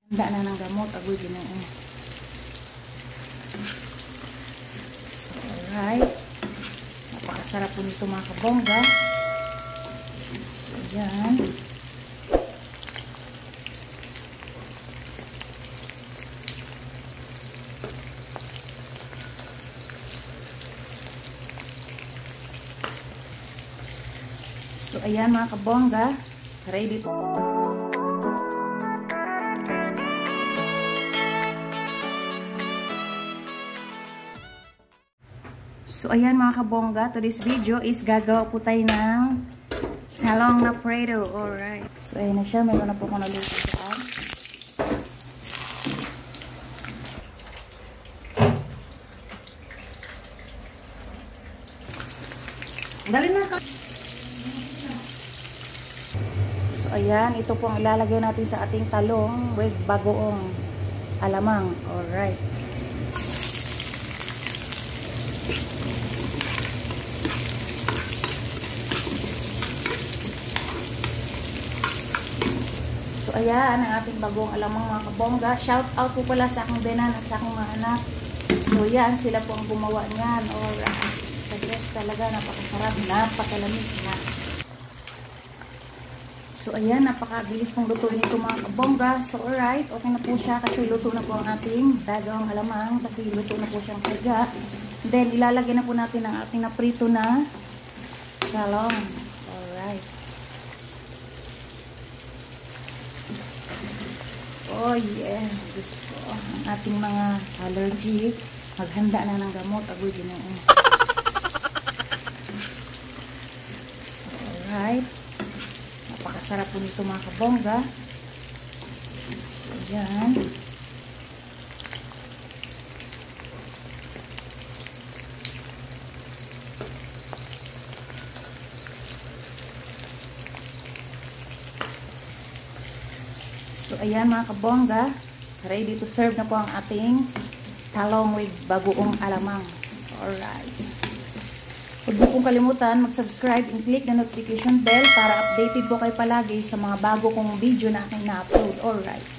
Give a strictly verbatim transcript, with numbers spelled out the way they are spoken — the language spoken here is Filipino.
Handa na ng gamot. Agoy din na eh. So, alright. Napakasarap po nito mga kabongga. So, yan. So, ayan mga kabongga. Ready po. So, ayan mga kabongga. Today's video is gagawa po tayo ng talong na prado. Alright. So, ayan na siya. Mayroon na po akong naluto dyan. Dali na ka. So, ayan. Ito po ang ilalagay natin sa ating talong with bagoong alamang. Alright. So, ayan ang ating bagong alamang mga kabongga. Shout out po pala sa aking benan at sa aking mga anak. So, yan. Sila po ang gumawa niyan. Alright. Kagres talaga. Napakasarap. Napakalamig na. So, ayan. Napakabilis pong lutuin ito mga kabongga. So, alright. Okay na po siya kasi luto na po ang ating bagong alamang. Kasi luto na po siyang saga. Then, ilalagay na po natin ang ating naprito na talong. Alright. Oh yeah, gusto ang ating mga allergy maghanda na ng gamot. Agoy din na eh. So, alright. Napakasarap po nito mga kabongga. So, yan. So, ayan mga kabongga, ready to serve na po ang ating talong with bagoong alamang. Alright. Huwag mo pong kalimutan mag-subscribe and click the notification bell para updated po kayo palagi sa mga bago kong video na aking na-upload. Alright.